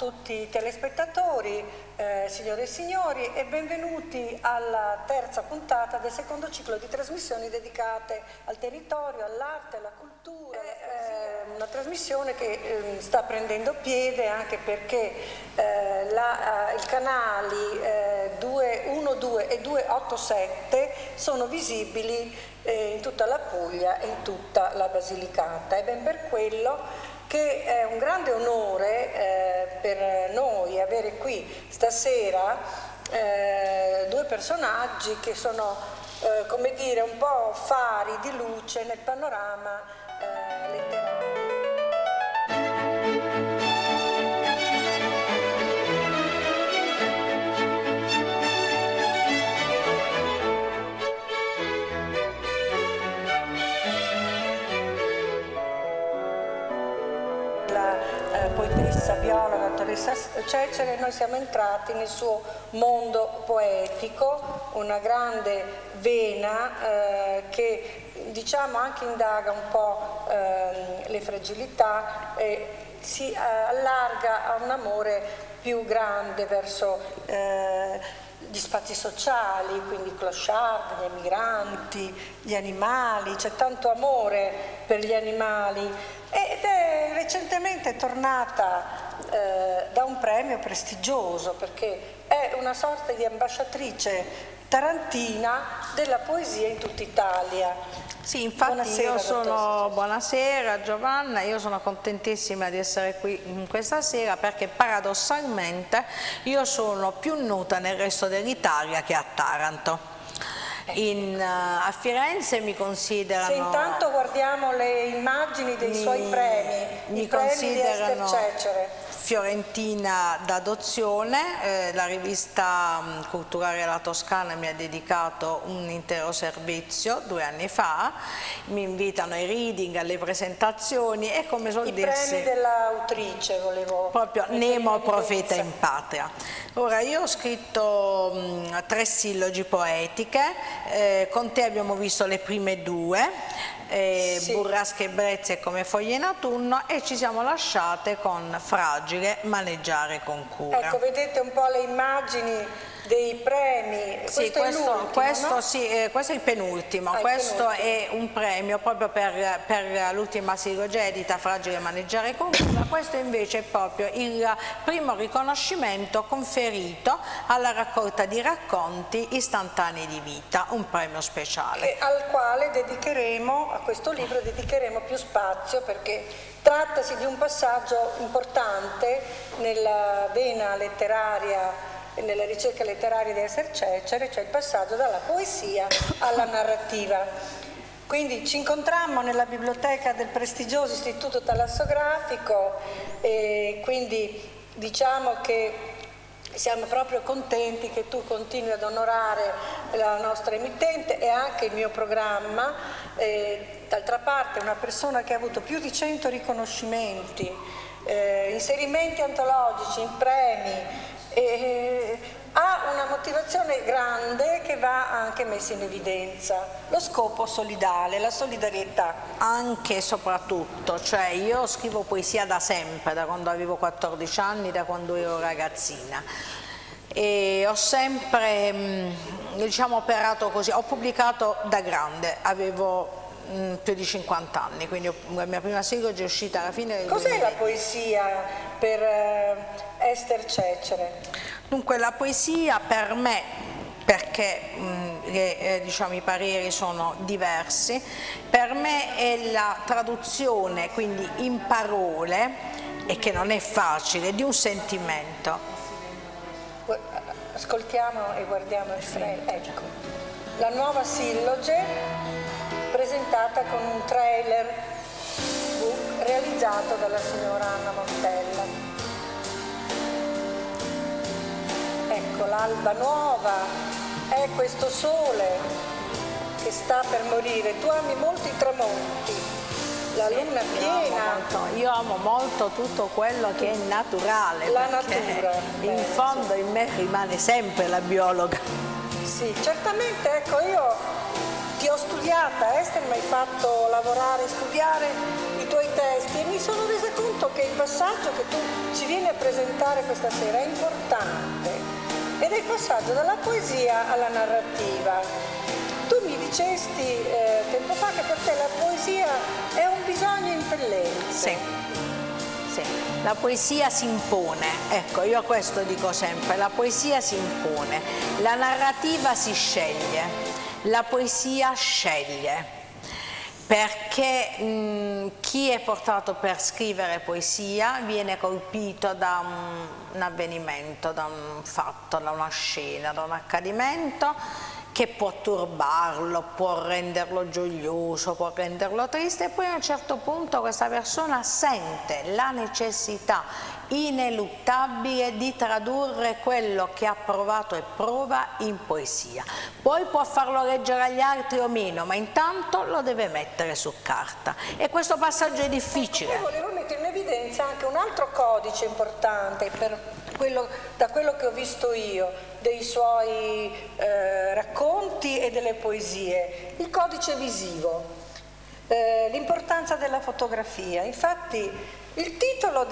tutti i telespettatori, signore e signori, e benvenuti alla terza puntata del secondo ciclo di trasmissioni dedicate al territorio, all'arte, alla cultura. Una trasmissione che sta prendendo piede anche perché i canali 212 e 287 sono visibili in tutta la Puglia e in tutta la Basilicata. È ben per quello che è un grande onore per noi avere qui stasera due personaggi che sono, come dire, un po' fari di luce nel panorama letterario. Poetessa, biologa, dottoressa Cecere, noi siamo entrati nel suo mondo poetico, una grande vena che diciamo anche indaga un po' le fragilità e si allarga a un amore più grande verso gli spazi sociali, quindi i clochard, gli emigranti, gli animali, c'è tanto amore per gli animali ed è recentemente tornata da un premio prestigioso perché è una sorta di ambasciatrice tarantina della poesia in tutta Italia. Sì, infatti buonasera, buonasera Giovanna, io sono contentissima di essere qui questa sera perché paradossalmente io sono più nota nel resto dell'Italia che a Taranto. A Firenze mi considerano... Se intanto guardiamo le immagini dei suoi premi, i premi di Ester Cecere. Fiorentina d'adozione, la rivista culturale La Toscana mi ha dedicato un intero servizio 2 anni fa, mi invitano ai reading, alle presentazioni e come suol dirsi... I premi dell'autrice volevo... Proprio Nemo profeta in patria. Ora io ho scritto 3 sillogi poetiche, con te abbiamo visto le prime 2. Sì. Burrasche e brezze come foglie in autunno e ci siamo lasciate con Fragile, maneggiare con cura. Ecco, vedete un po' le immagini dei premi. Sì, questo è il penultimo, questo è un premio proprio per l'ultima sillogia edita Fragile, maneggiare con cura. Questo invece è proprio il primo riconoscimento conferito alla raccolta di racconti istantanei di vita, un premio speciale. E al quale dedicheremo, a questo libro dedicheremo più spazio perché trattasi di un passaggio importante nella vena letteraria e nella ricerca letteraria di Ester Cecere, cioè il passaggio dalla poesia alla narrativa. Quindi ci incontrammo nella biblioteca del prestigioso Istituto Talassografico e quindi diciamo che siamo proprio contenti che tu continui ad onorare la nostra emittente e anche il mio programma. D'altra parte una persona che ha avuto più di 100 riconoscimenti, inserimenti antologici, in premi, ha una motivazione grande che va anche messa in evidenza, lo scopo solidale, la solidarietà. Anche e soprattutto, cioè io scrivo poesia da sempre, da quando avevo 14 anni, da quando ero ragazzina e ho sempre diciamo operato così, ho pubblicato da grande, avevo più di 50 anni, quindi la mia prima sillogia è uscita alla fine del 2000. Cos'è la poesia per Ester Cecere? Dunque la poesia per me, perché diciamo, i pareri sono diversi, per me è la traduzione, quindi in parole, e che non è facile, di un sentimento. Ascoltiamo e guardiamo il frame, ecco. La nuova silloge presentata con un trailer book realizzato dalla signora Anna Montella. Ecco l'alba nuova, è questo sole che sta per morire. Tu ami molto i tramonti, la luna piena. Io amo molto tutto quello che è naturale, la natura. In fondo in me rimane sempre la biologa. Sì, certamente, ecco, io ti ho studiata, Ester, mi hai fatto lavorare, studiare i tuoi testi e mi sono resa conto che il passaggio che tu ci vieni a presentare questa sera è importante ed è il passaggio dalla poesia alla narrativa. Tu mi dicesti tempo fa che per te la poesia è un bisogno impellente. Sì. Sì, la poesia si impone, ecco, io questo dico sempre, la poesia si impone, la narrativa si sceglie, la poesia sceglie, perché chi è portato per scrivere poesia viene colpito da un avvenimento, da un fatto, da una scena, da un accadimento che può turbarlo, può renderlo gioioso, può renderlo triste e poi a un certo punto questa persona sente la necessità ineluttabile di tradurre quello che ha provato e prova in poesia. Poi può farlo leggere agli altri o meno, ma intanto lo deve mettere su carta e questo passaggio è difficile. Ecco, poi volevo mettere in evidenza anche un altro codice importante da quello che ho visto io, dei suoi racconti e delle poesie, il codice visivo, l'importanza della fotografia. Infatti il titolo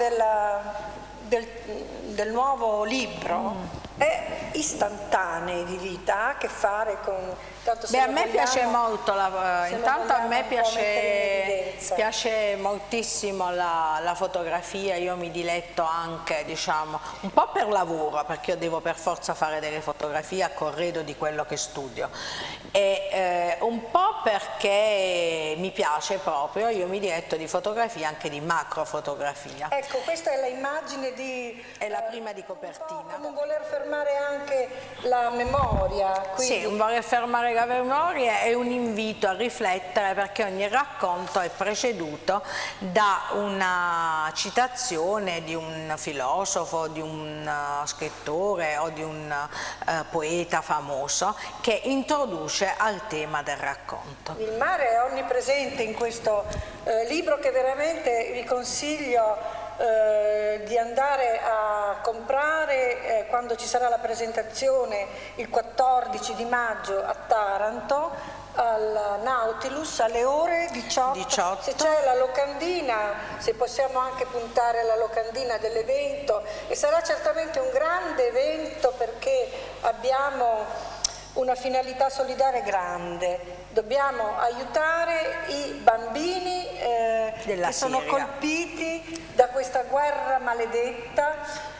del nuovo libro è Istantanei di vita, ha a che fare con... Beh, a me piace molto, intanto a me piace moltissimo la fotografia, io mi diletto anche, diciamo, un po' per lavoro, perché io devo per forza fare delle fotografie a corredo di quello che studio, e un po' perché mi piace proprio, io mi diletto di fotografia, anche di macrofotografia. Ecco, questa è l'immagine di... È la prima di copertina. Un voler fermare anche la memoria. Quindi... Sì, un voler fermare la memoria è un invito a riflettere, perché ogni racconto è preceduto da una citazione di un filosofo, di un scrittore o di un poeta famoso che introduce al tema del racconto. Il mare è onnipresente in questo libro che veramente vi consiglio di andare a comprare quando ci sarà la presentazione il 14 di maggio a Taranto al Nautilus alle ore 18. Se c'è la locandina, se possiamo anche puntare alla locandina dell'evento, e sarà certamente un grande evento perché abbiamo una finalità solidale grande. Dobbiamo aiutare i bambini che sono colpiti da questa guerra maledetta.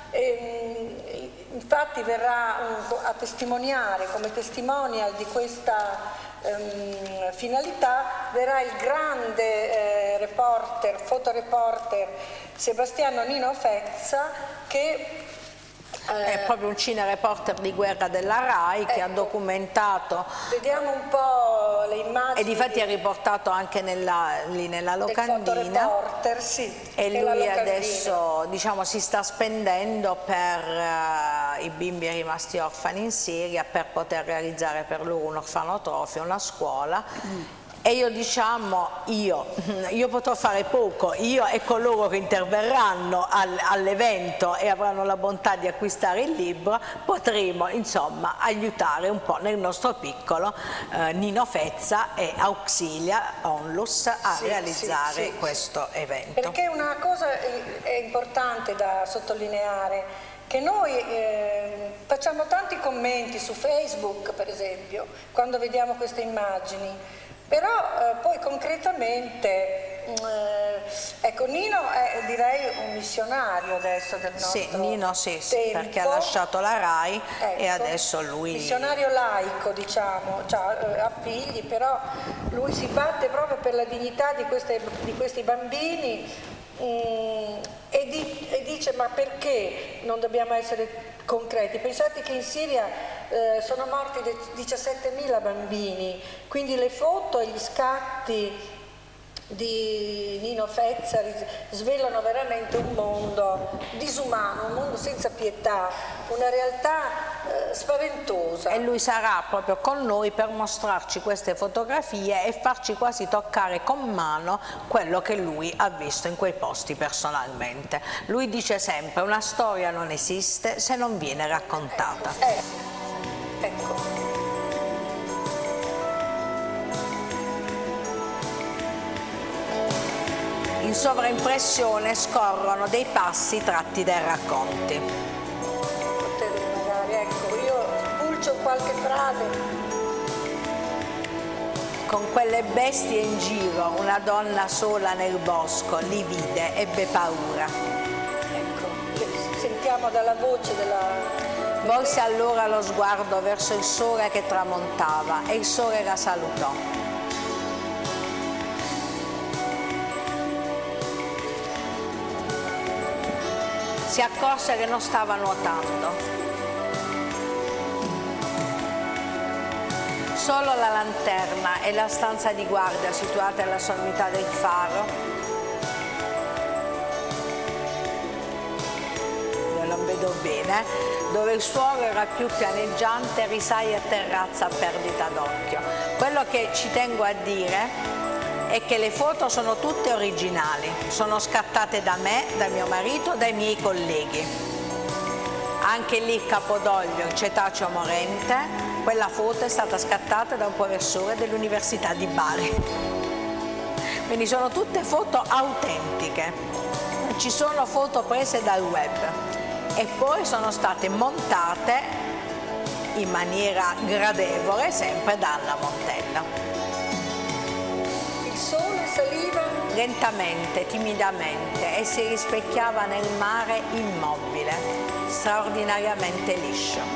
Infatti verrà a testimoniare, come testimonial di questa finalità, verrà il grande fotoreporter Sebastiano Nino Fezza, che è proprio un cinereporter di guerra della RAI, che ha documentato. Vediamo un po' le immagini. E difatti è riportato anche lì nella locandina. Sì, e lui adesso, diciamo, si sta spendendo per i bimbi rimasti orfani in Siria, per poter realizzare per loro un orfanotrofio, una scuola. E io, diciamo, io potrò fare poco, io e coloro che interverranno all'evento e avranno la bontà di acquistare il libro, potremo insomma aiutare un po' nel nostro piccolo Nino Fezza e Auxilia Onlus a realizzare questo evento. Perché una cosa è importante da sottolineare, che noi facciamo tanti commenti su Facebook, per esempio, quando vediamo queste immagini. Però poi concretamente, ecco, Nino è, direi, un missionario adesso del nostro tempo. Nino sì, perché ha lasciato la RAI, ecco, e adesso lui... Missionario laico, diciamo, ha figli, però lui si batte proprio per la dignità di questi bambini e dice: ma perché non dobbiamo essere concreti? Pensate che in Siria sono morti 17.000 bambini, quindi le foto e gli scatti di Nino Fezza svelano veramente un mondo disumano, un mondo senza pietà, una realtà spaventosa. E lui sarà proprio con noi per mostrarci queste fotografie e farci quasi toccare con mano quello che lui ha visto in quei posti personalmente. Lui dice sempre: una storia non esiste se non viene raccontata. Ecco. in sovraimpressione scorrono dei passi tratti dai racconti. Potete magari, ecco, io spulcio qualche frase. Con quelle bestie in giro, una donna sola nel bosco li vide, ebbe paura. Ecco, sentiamo dalla voce della... Volse allora lo sguardo verso il sole che tramontava e il sole la salutò. Si accorse che non stava nuotando. Solo la lanterna e la stanza di guardia situata alla sommità del faro, io non vedo bene, dove il suolo era più pianeggiante, risale a terrazza a perdita d'occhio. Quello che ci tengo a dire è che le foto sono tutte originali, sono scattate da me, da mio marito, dai miei colleghi. Anche lì il Capodoglio, il Cetaceo morente, quella foto è stata scattata da un professore dell'Università di Bari. Quindi sono tutte foto autentiche, non ci sono foto prese dal web e poi sono state montate in maniera gradevole sempre da Anna Montella. Il sole saliva Lentamente, timidamente e si rispecchiava nel mare immobile, straordinariamente liscio.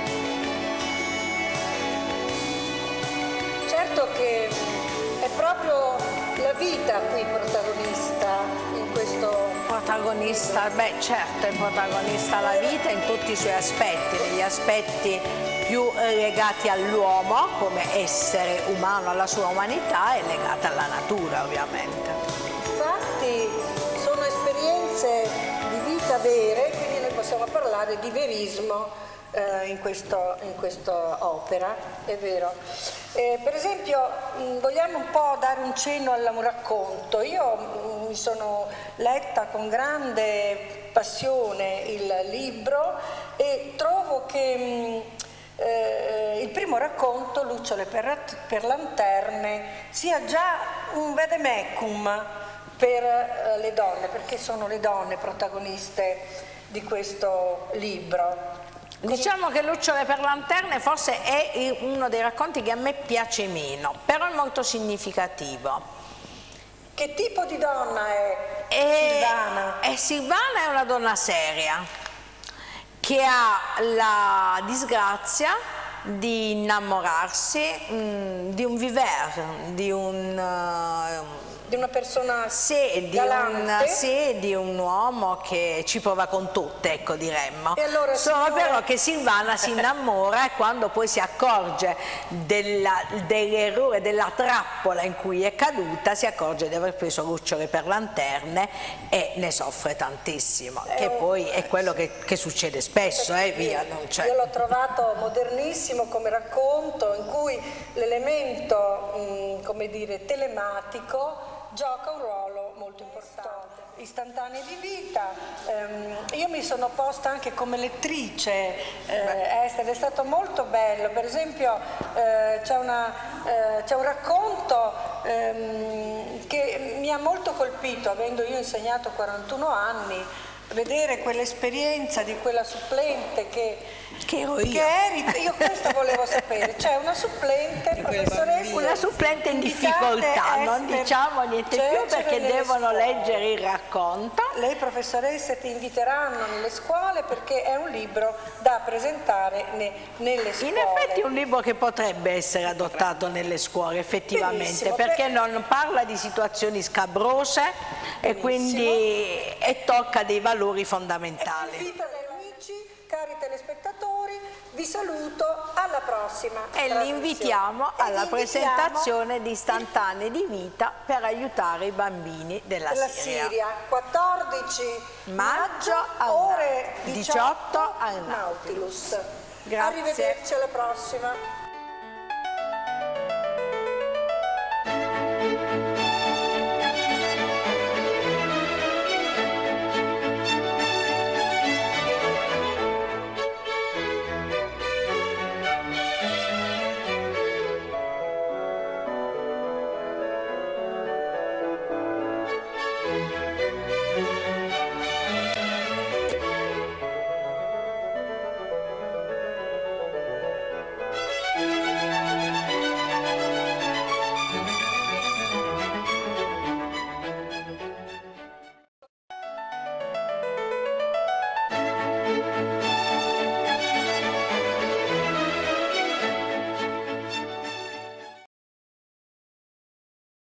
Certo che è proprio la vita qui protagonista in questo... Protagonista, beh certo è protagonista la vita in tutti i suoi aspetti, negli aspetti più legati all'uomo come essere umano, alla sua umanità e legata alla natura ovviamente. Infatti sono esperienze di vita vere, quindi noi possiamo parlare di verismo in questa opera, è vero. Per esempio vogliamo un po' dare un cenno un racconto. Io mi sono letta con grande passione il libro e trovo che il primo racconto, Lucciole per lanterne, sia già un vademecum per le donne, perché sono le donne protagoniste di questo libro. Diciamo che Lucciole per lanterne forse è uno dei racconti che a me piace meno, però è molto significativo. Che tipo di donna è Silvana? Silvana è una donna seria, che ha la disgrazia di innamorarsi di un viver, di una persona galante, di un uomo che ci prova con tutte, ecco, diremmo. E allora, solo però che Silvana si innamora e quando poi si accorge dell'errore, della trappola in cui è caduta, si accorge di aver preso Lucciole per lanterne e ne soffre tantissimo, che poi è quello che succede spesso, via, non c'è. Io l'ho trovato modernissimo come racconto in cui l'elemento, come dire, telematico gioca un ruolo molto importante. Istantanei di vita, io mi sono posta anche come lettrice, Esther, è stato molto bello. Per esempio c'è un racconto che mi ha molto colpito, avendo io insegnato 41 anni, vedere quell'esperienza di quella supplente che ero io. Io questo volevo sapere, c'è una supplente, professoressa, una supplente in difficoltà, non diciamo niente più perché devono leggere il racconto. Le professoresse ti inviteranno nelle scuole perché è un libro da presentare nelle scuole. In effetti è un libro che potrebbe essere adottato nelle scuole effettivamente. Benissimo, perché non parla di situazioni scabrose. Benissimo. E quindi tocca dei valori fondamentali. Invito gli amici, cari telespettatori, vi saluto, alla prossima e li invitiamo alla presentazione di Istantanee di vita per aiutare i bambini della Siria. 14 maggio, ore 18 al Nautilus. Grazie. Arrivederci, alla prossima.